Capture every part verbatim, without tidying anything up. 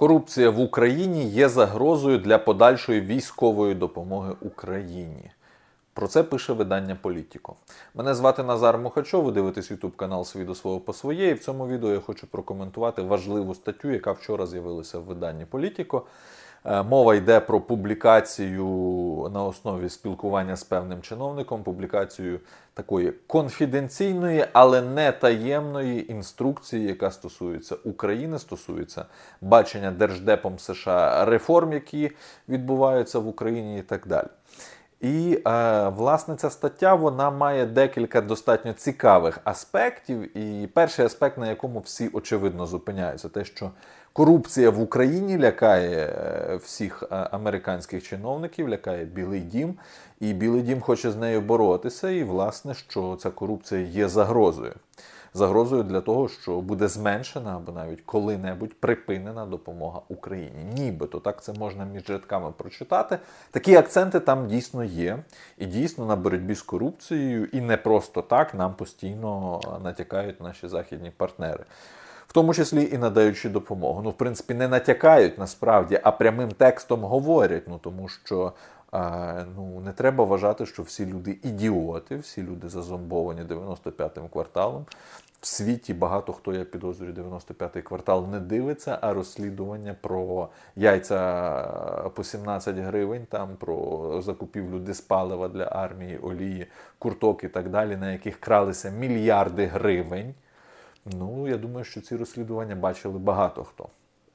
Корупція в Україні є загрозою для подальшої військової допомоги Україні. Про це пише видання Політіко. Мене звати Назар Мухачов, ви дивитесь ютуб канал «Свій до свого по своє», і в цьому відео я хочу прокоментувати важливу статтю, яка вчора з'явилася в виданні Політіко. Мова йде про публікацію на основі спілкування з певним чиновником, публікацію такої конфіденційної, але не таємної інструкції, яка стосується України, стосується бачення Держдепом США реформ, які відбуваються в Україні і так далі. І, е, власне, ця стаття, вона має декілька достатньо цікавих аспектів. І перший аспект, на якому всі, очевидно, зупиняються, те, що корупція в Україні лякає всіх американських чиновників, лякає Білий дім, і Білий дім хоче з нею боротися, і, власне, що ця корупція є загрозою. Загрозою для того, що буде зменшена або навіть коли-небудь припинена допомога Україні. Нібито, так це можна між рядками прочитати. Такі акценти там дійсно є. І дійсно на боротьбі з корупцією, і не просто так нам постійно натякають наші західні партнери. В тому числі і надаючи допомогу. Ну, в принципі, не натякають насправді, а прямим текстом говорять. Ну, тому що а, ну, не треба вважати, що всі люди ідіоти, всі люди зазомбовані дев'яносто п'ятим кварталом. В світі багато хто, я підозрюю, дев'яносто п'ятий квартал не дивиться, а розслідування про яйця по сімнадцять гривень, там, про закупівлю диспалива для армії, олії, курток і так далі, на яких кралися мільярди гривень. Ну, я думаю, що ці розслідування бачили багато хто.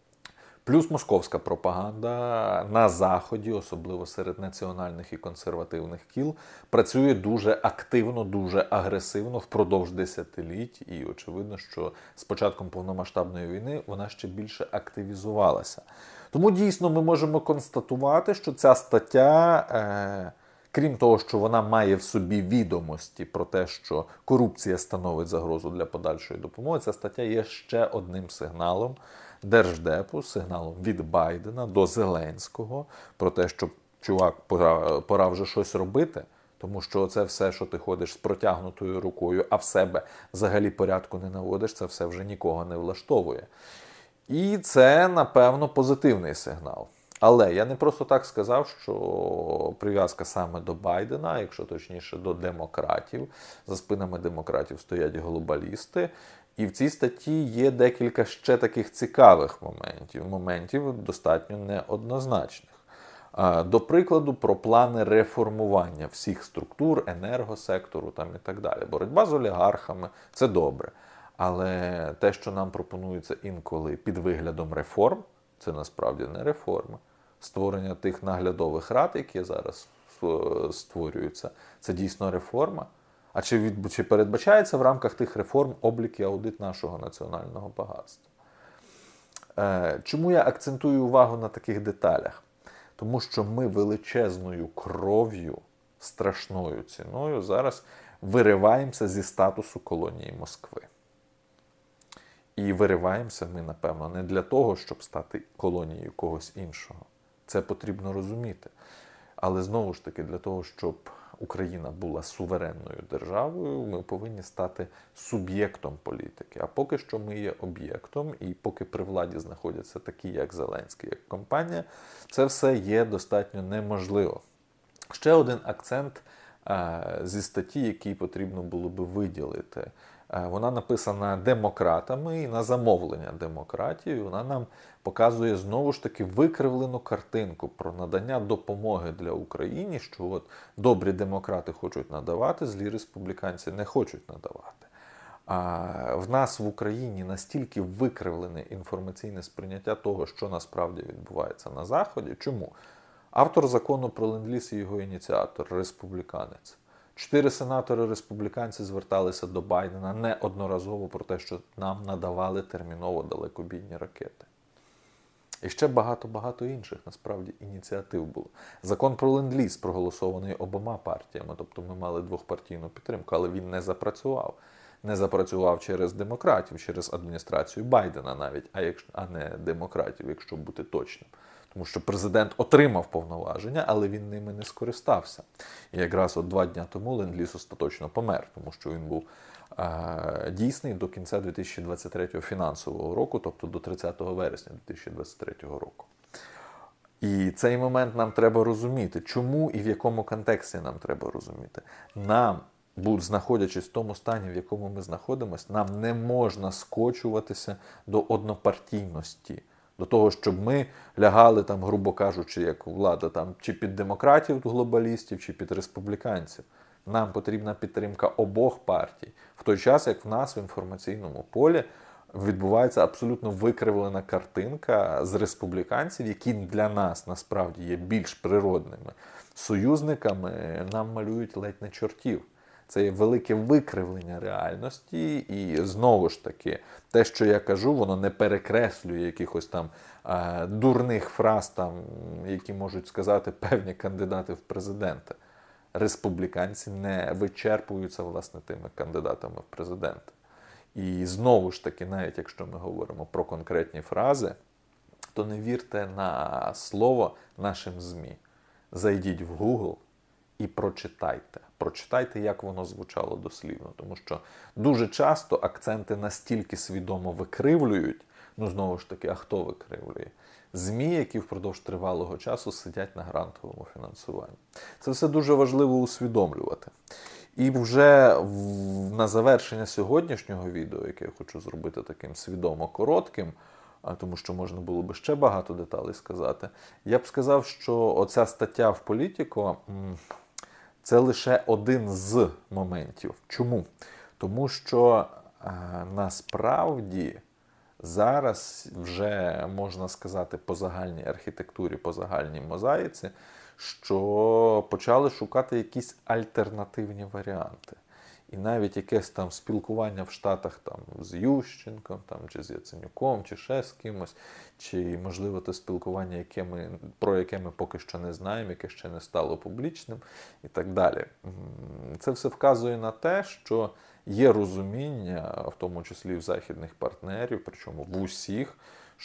Плюс московська пропаганда на Заході, особливо серед національних і консервативних кіл, працює дуже активно, дуже агресивно впродовж десятиліть. І очевидно, що з початком повномасштабної війни вона ще більше активізувалася. Тому дійсно ми можемо констатувати, що ця стаття, е крім того, що вона має в собі відомості про те, що корупція становить загрозу для подальшої допомоги, ця стаття є ще одним сигналом Держдепу, сигналом від Байдена до Зеленського про те, що, чувак, пора, пора вже щось робити, тому що це все, що ти ходиш з протягнутою рукою, а в себе взагалі порядку не наводиш, це все вже нікого не влаштовує. І це, напевно, позитивний сигнал. Але я не просто так сказав, що прив'язка саме до Байдена, якщо точніше до демократів. За спинами демократів стоять глобалісти. І в цій статті є декілька ще таких цікавих моментів, моментів достатньо неоднозначних. До прикладу, про плани реформування всіх структур, енергосектору там і так далі. Боротьба з олігархами – це добре. Але те, що нам пропонується інколи під виглядом реформ, це насправді не реформа. Створення тих наглядових рад, які зараз створюються, це дійсно реформа. А чи, від, чи передбачається в рамках тих реформ облік і аудит нашого національного багатства? Е, чому я акцентую увагу на таких деталях? Тому що ми величезною кров'ю, страшною ціною зараз вириваємося зі статусу колонії Москви. І вириваємося ми, напевно, не для того, щоб стати колонією когось іншого. Це потрібно розуміти. Але, знову ж таки, для того, щоб Україна була суверенною державою, ми повинні стати суб'єктом політики. А поки що ми є об'єктом, і поки при владі знаходяться такі, як Зеленський, як компанія, це все є достатньо неможливо. Ще один акцент а, зі статті, який потрібно було би виділити. Вона написана демократами і на замовлення демократії. Вона нам показує знову ж таки викривлену картинку про надання допомоги для України, що от добрі демократи хочуть надавати, злі республіканці не хочуть надавати. А в нас в Україні настільки викривлене інформаційне сприйняття того, що насправді відбувається на Заході. Чому? Автор закону про ленд-ліз і його ініціатор – республіканець. Чотири сенатори-республіканці зверталися до Байдена неодноразово про те, що нам надавали терміново далекобійні ракети. І ще багато-багато інших, насправді, ініціатив було. Закон про ленд-ліз проголосований обома партіями, тобто ми мали двохпартійну підтримку, але він не запрацював. Не запрацював через демократів, через адміністрацію Байдена навіть, а, якщо, а не демократів, якщо бути точним. Тому що президент отримав повноваження, але він ними не скористався. І якраз от два дня тому ленд-ліз остаточно помер, тому що він був дійсний до кінця дві тисячі двадцять третього фінансового року, тобто до тридцятого вересня дві тисячі двадцять третього року. І цей момент нам треба розуміти. Чому і в якому контексті нам треба розуміти? Нам, знаходячись в тому стані, в якому ми знаходимося, нам не можна скочуватися до однопартійності. До того, щоб ми лягали, там, грубо кажучи, як влада, там, чи під демократів, глобалістів, чи під республіканців. Нам потрібна підтримка обох партій. В той час, як в нас в інформаційному полі відбувається абсолютно викривлена картинка з республіканців, які для нас насправді є більш природними союзниками, нам малюють ледь не чортів. Це є велике викривлення реальності, і знову ж таки, те, що я кажу, воно не перекреслює якихось там е, дурних фраз, там, які можуть сказати певні кандидати в президенти. Республіканці не вичерпуються, власне, тими кандидатами в президенти. І знову ж таки, навіть якщо ми говоримо про конкретні фрази, то не вірте на слово нашим ЗМІ. Зайдіть в Google і прочитайте. Прочитайте, як воно звучало дослівно. Тому що дуже часто акценти настільки свідомо викривлюють, ну знову ж таки, а хто викривлює? ЗМІ, які впродовж тривалого часу сидять на грантовому фінансуванні. Це все дуже важливо усвідомлювати. І вже в, на завершення сьогоднішнього відео, яке я хочу зробити таким свідомо коротким, тому що можна було би ще багато деталей сказати, я б сказав, що оця стаття в Політіко – це лише один з моментів. Чому? Тому що а, насправді зараз вже, можна сказати, по загальній архітектурі, по загальній мозаїці, що почали шукати якісь альтернативні варіанти. І навіть якесь там спілкування в Штатах там, з Ющенком, там, чи з Яценюком, чи ще з кимось, чи, можливо, те спілкування, яке ми, про яке ми поки що не знаємо, яке ще не стало публічним і так далі. Це все вказує на те, що є розуміння, в тому числі в західних партнерів, причому в усіх,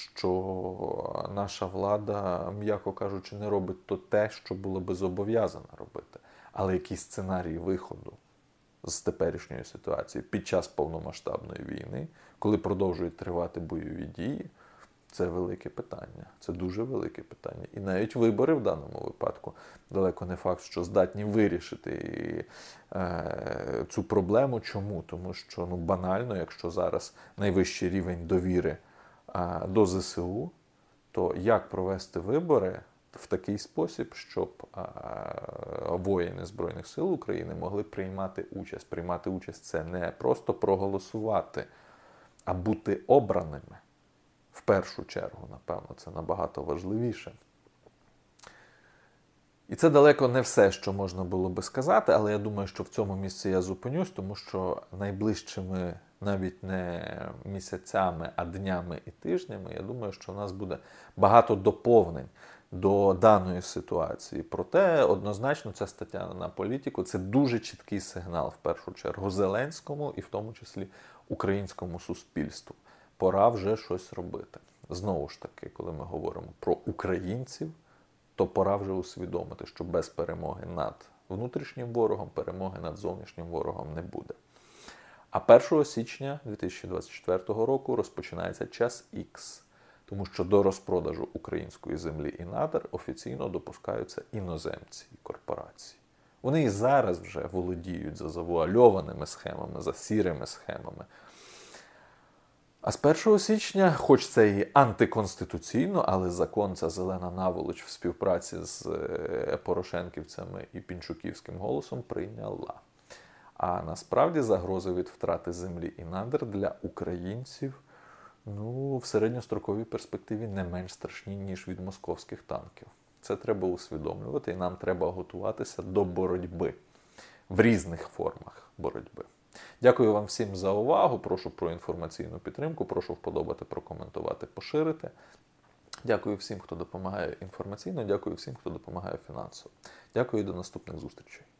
що наша влада, м'яко кажучи, не робить то те, що було би зобов'язана робити. Але який сценарій виходу з теперішньої ситуації під час повномасштабної війни, коли продовжують тривати бойові дії, це велике питання. Це дуже велике питання. І навіть вибори в даному випадку далеко не факт, що здатні вирішити е, цю проблему. Чому? Тому що ну, банально, якщо зараз найвищий рівень довіри е, до ЗСУ, то як провести вибори в такий спосіб, щоб а, воїни Збройних сил України могли приймати участь. Приймати участь – це не просто проголосувати, а бути обраними. В першу чергу, напевно, це набагато важливіше. І це далеко не все, що можна було би сказати, але я думаю, що в цьому місці я зупинюсь, тому що найближчими навіть не місяцями, а днями і тижнями, я думаю, що у нас буде багато доповнень до даної ситуації. Проте, однозначно, ця стаття на Політіку – це дуже чіткий сигнал, в першу чергу, Зеленському і в тому числі українському суспільству. Пора вже щось робити. Знову ж таки, коли ми говоримо про українців, то пора вже усвідомити, що без перемоги над внутрішнім ворогом, перемоги над зовнішнім ворогом не буде. А першого січня дві тисячі двадцять четвертого року розпочинається час Ікс, тому що до розпродажу української землі і надр офіційно допускаються іноземці і корпорації. Вони і зараз вже володіють за завуальованими схемами, за сірими схемами. А з першого січня, хоч це і антиконституційно, але закон ця зелена наволоч в співпраці з порошенківцями і пінчуківським голосом прийняла. А насправді загрози від втрати землі і надр для українців ну, в середньостроковій перспективі не менш страшні, ніж від московських танків. Це треба усвідомлювати, і нам треба готуватися до боротьби в різних формах боротьби. Дякую вам всім за увагу, прошу про інформаційну підтримку, прошу вподобати, прокоментувати, поширити. Дякую всім, хто допомагає інформаційно, дякую всім, хто допомагає фінансово. Дякую і до наступних зустрічей.